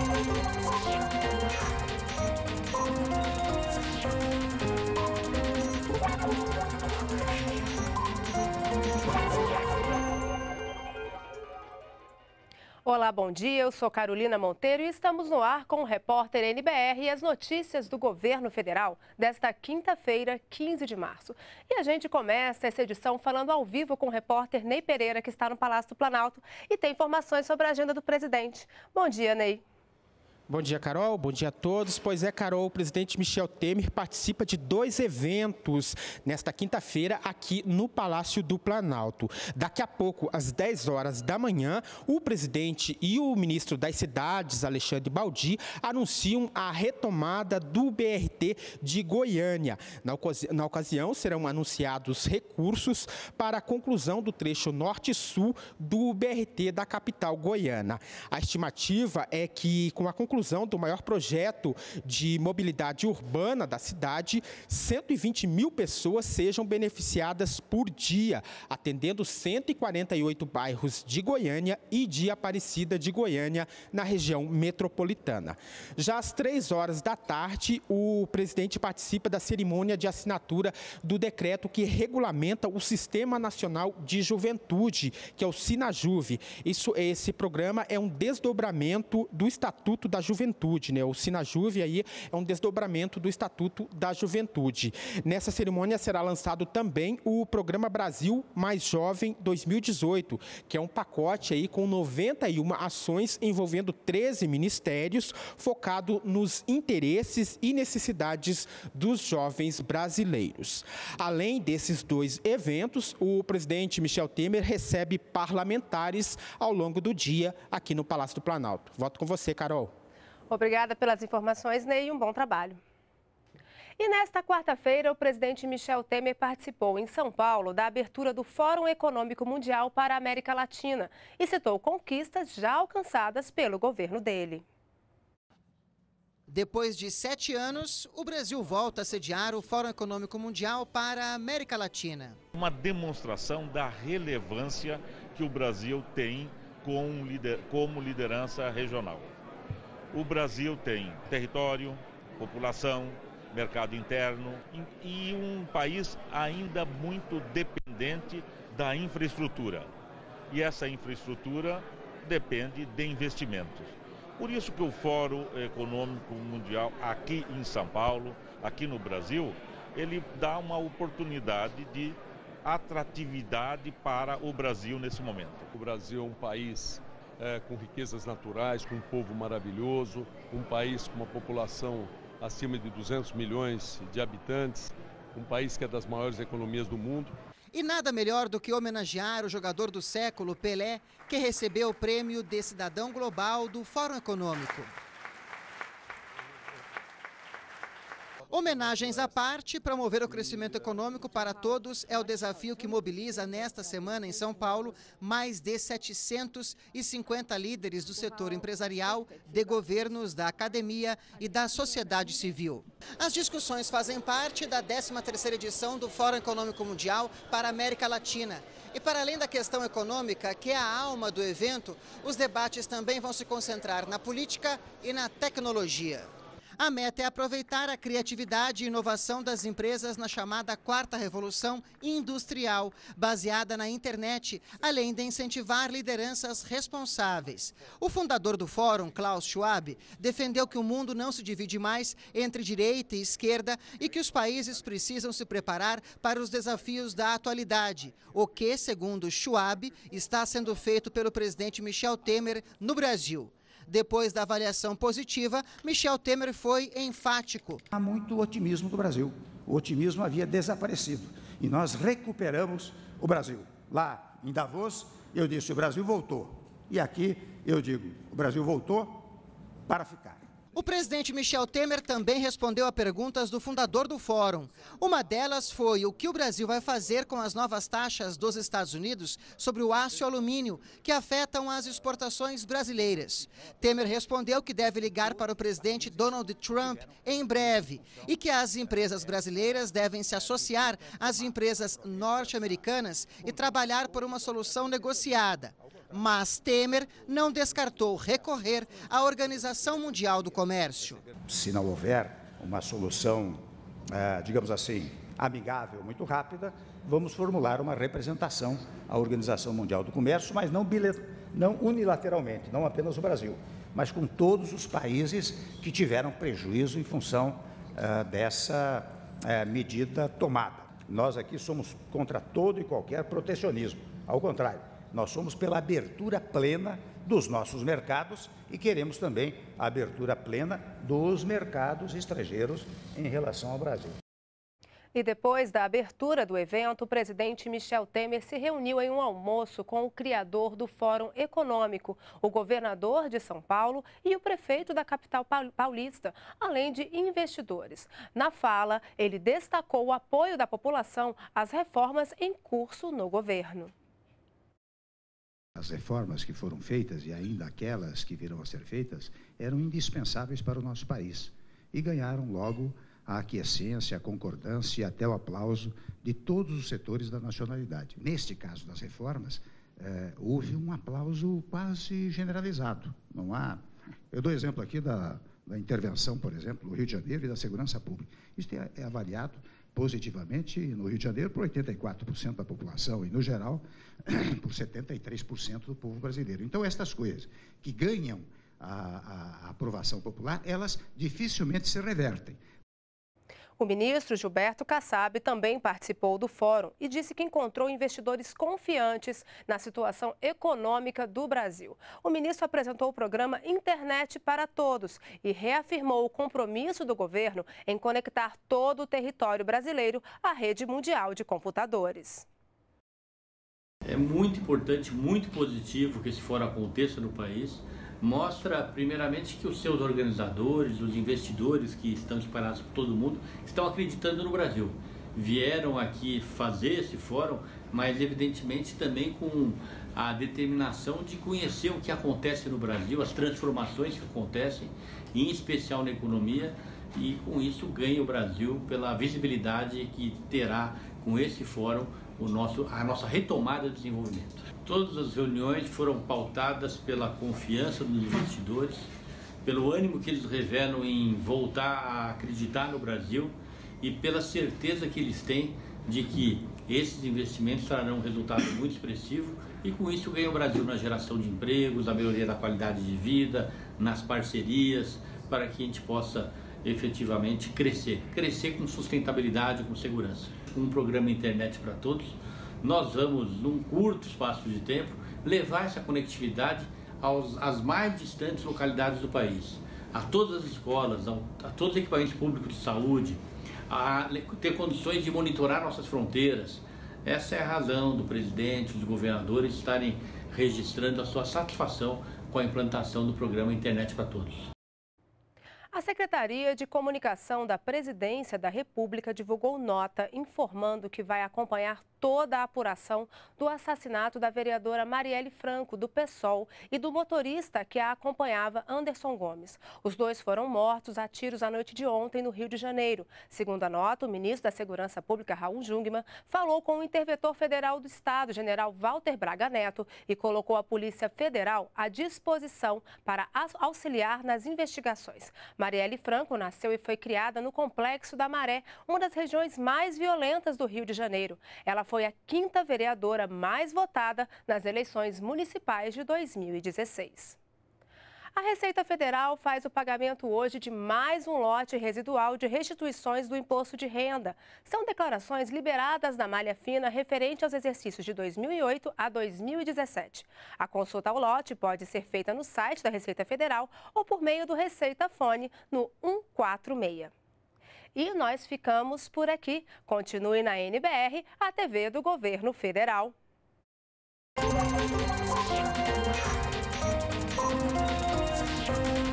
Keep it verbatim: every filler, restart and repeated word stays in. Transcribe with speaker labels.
Speaker 1: Olá, bom dia. Eu sou Carolina Monteiro e estamos no ar com o repórter N B R e as notícias do governo federal desta quinta-feira, quinze de março. E a gente começa essa edição falando ao vivo com o repórter Ney Pereira, que está no Palácio do Planalto e tem informações sobre a agenda do presidente. Bom dia, Ney.
Speaker 2: Bom dia, Carol. Bom dia a todos. Pois é, Carol, o presidente Michel Temer participa de dois eventos nesta quinta-feira aqui no Palácio do Planalto. Daqui a pouco, às dez horas da manhã, o presidente e o ministro das Cidades, Alexandre Baldi, anunciam a retomada do B R T de Goiânia. Na, ocasi- na ocasião, serão anunciados recursos para a conclusão do trecho norte-sul do B R T da capital goiana. A estimativa é que, com a conclusão do maior projeto de mobilidade urbana da cidade, cento e vinte mil pessoas sejam beneficiadas por dia, atendendo cento e quarenta e oito bairros de Goiânia e de Aparecida de Goiânia, na região metropolitana. Já às três horas da tarde, o presidente participa da cerimônia de assinatura do decreto que regulamenta o Sistema Nacional de Juventude, que é o Sinajuve. Isso, esse programa é um desdobramento do Estatuto da Juventude, né? O Sinajuve aí é um desdobramento do Estatuto da Juventude. Nessa cerimônia será lançado também o Programa Brasil Mais Jovem dois mil e dezoito, que é um pacote aí com noventa e uma ações envolvendo treze ministérios, focado nos interesses e necessidades dos jovens brasileiros. Além desses dois eventos, o presidente Michel Temer recebe parlamentares ao longo do dia aqui no Palácio do Planalto. Volto com você, Carol.
Speaker 1: Obrigada pelas informações, Ney, e um bom trabalho. E nesta quarta-feira, o presidente Michel Temer participou em São Paulo da abertura do Fórum Econômico Mundial para a América Latina e citou conquistas já alcançadas pelo governo dele.
Speaker 3: Depois de sete anos, o Brasil volta a sediar o Fórum Econômico Mundial para a América Latina.
Speaker 4: Uma demonstração da relevância que o Brasil tem como liderança regional. O Brasil tem território, população, mercado interno e um país ainda muito dependente da infraestrutura. E essa infraestrutura depende de investimentos. Por isso que o Fórum Econômico Mundial aqui em São Paulo, aqui no Brasil, ele dá uma oportunidade de atratividade para o Brasil nesse momento.
Speaker 5: O Brasil é um país É, com riquezas naturais, com um povo maravilhoso, um país com uma população acima de duzentos milhões de habitantes, um país que é das maiores economias do mundo.
Speaker 3: E nada melhor do que homenagear o jogador do século, Pelé, que recebeu o prêmio de Cidadão Global do Fórum Econômico. Homenagens à parte, promover o crescimento econômico para todos é o desafio que mobiliza nesta semana em São Paulo mais de setecentos e cinquenta líderes do setor empresarial, de governos, da academia e da sociedade civil. As discussões fazem parte da décima terceira edição do Fórum Econômico Mundial para a América Latina. E para além da questão econômica, que é a alma do evento, os debates também vão se concentrar na política e na tecnologia. A meta é aproveitar a criatividade e inovação das empresas na chamada quarta revolução industrial, baseada na internet, além de incentivar lideranças responsáveis. O fundador do fórum, Klaus Schwab, defendeu que o mundo não se divide mais entre direita e esquerda e que os países precisam se preparar para os desafios da atualidade, o que, segundo Schwab, está sendo feito pelo presidente Michel Temer no Brasil. Depois da avaliação positiva, Michel Temer foi enfático.
Speaker 6: Há muito otimismo do Brasil. O otimismo havia desaparecido e nós recuperamos o Brasil. Lá em Davos, eu disse, o Brasil voltou. E aqui eu digo, o Brasil voltou para ficar.
Speaker 3: O presidente Michel Temer também respondeu a perguntas do fundador do fórum. Uma delas foi o que o Brasil vai fazer com as novas taxas dos Estados Unidos sobre o aço e o alumínio, que afetam as exportações brasileiras. Temer respondeu que deve ligar para o presidente Donald Trump em breve e que as empresas brasileiras devem se associar às empresas norte-americanas e trabalhar por uma solução negociada. Mas Temer não descartou recorrer à Organização Mundial do Comércio.
Speaker 6: Se não houver uma solução, eh, digamos assim, amigável, muito rápida, vamos formular uma representação à Organização Mundial do Comércio, mas não, não unilateralmente, não apenas o Brasil, mas com todos os países que tiveram prejuízo em função eh, dessa eh, medida tomada. Nós aqui somos contra todo e qualquer protecionismo, ao contrário. Nós somos pela abertura plena dos nossos mercados e queremos também a abertura plena dos mercados estrangeiros em relação ao Brasil.
Speaker 1: E depois da abertura do evento, o presidente Michel Temer se reuniu em um almoço com o criador do Fórum Econômico, o governador de São Paulo e o prefeito da capital paulista, além de investidores. Na fala, ele destacou o apoio da população às reformas em curso no governo.
Speaker 6: As reformas que foram feitas e ainda aquelas que virão a ser feitas eram indispensáveis para o nosso país e ganharam logo a aquiescência, a concordância e até o aplauso de todos os setores da nacionalidade. Neste caso das reformas, eh, houve um aplauso quase generalizado. Não há... Eu dou exemplo aqui da, da intervenção, por exemplo, no Rio de Janeiro e da segurança pública. Isso é, é avaliado positivamente no Rio de Janeiro por oitenta e quatro por cento da população e, no geral, por setenta e três por cento do povo brasileiro. Então, estas coisas que ganham a, a aprovação popular, elas dificilmente se revertem.
Speaker 1: O ministro Gilberto Kassab também participou do fórum e disse que encontrou investidores confiantes na situação econômica do Brasil. O ministro apresentou o programa Internet para Todos e reafirmou o compromisso do governo em conectar todo o território brasileiro à rede mundial de computadores.
Speaker 7: É muito importante, muito positivo que esse fórum aconteça no país. Mostra, primeiramente, que os seus organizadores, os investidores que estão espalhados por todo mundo, estão acreditando no Brasil. Vieram aqui fazer esse fórum, mas, evidentemente, também com a determinação de conhecer o que acontece no Brasil, as transformações que acontecem, em especial na economia, e, com isso, ganha o Brasil pela visibilidade que terá com esse fórum o nosso, a nossa retomada de desenvolvimento. Todas as reuniões foram pautadas pela confiança dos investidores, pelo ânimo que eles revelam em voltar a acreditar no Brasil e pela certeza que eles têm de que esses investimentos trarão um resultado muito expressivo e com isso ganha o Brasil na geração de empregos, na melhoria da qualidade de vida, nas parcerias, para que a gente possa efetivamente crescer, crescer com sustentabilidade, com segurança. Um programa Internet para Todos, nós vamos, num curto espaço de tempo, levar essa conectividade aos, às mais distantes localidades do país, a todas as escolas, a, a todos os equipamentos públicos de saúde, a ter condições de monitorar nossas fronteiras. Essa é a razão do presidente, dos governadores estarem registrando a sua satisfação com a implantação do programa Internet para Todos.
Speaker 1: A Secretaria de Comunicação da Presidência da República divulgou nota informando que vai acompanhar toda a apuração do assassinato da vereadora Marielle Franco, do PSOL, e do motorista que a acompanhava, Anderson Gomes. Os dois foram mortos a tiros à noite de ontem no Rio de Janeiro. Segundo a nota, o ministro da Segurança Pública, Raul Jungmann, falou com o interventor federal do Estado, general Walter Braga Neto, e colocou a Polícia Federal à disposição para auxiliar nas investigações. Marielle Franco nasceu e foi criada no Complexo da Maré, uma das regiões mais violentas do Rio de Janeiro. Ela foi a quinta vereadora mais votada nas eleições municipais de dois mil e dezesseis. A Receita Federal faz o pagamento hoje de mais um lote residual de restituições do imposto de renda. São declarações liberadas da malha fina referente aos exercícios de dois mil e oito a dois mil e dezessete. A consulta ao lote pode ser feita no site da Receita Federal ou por meio do Receita Fone no um quatro seis. E nós ficamos por aqui. Continue na N B R, a T V do Governo Federal. Thank you.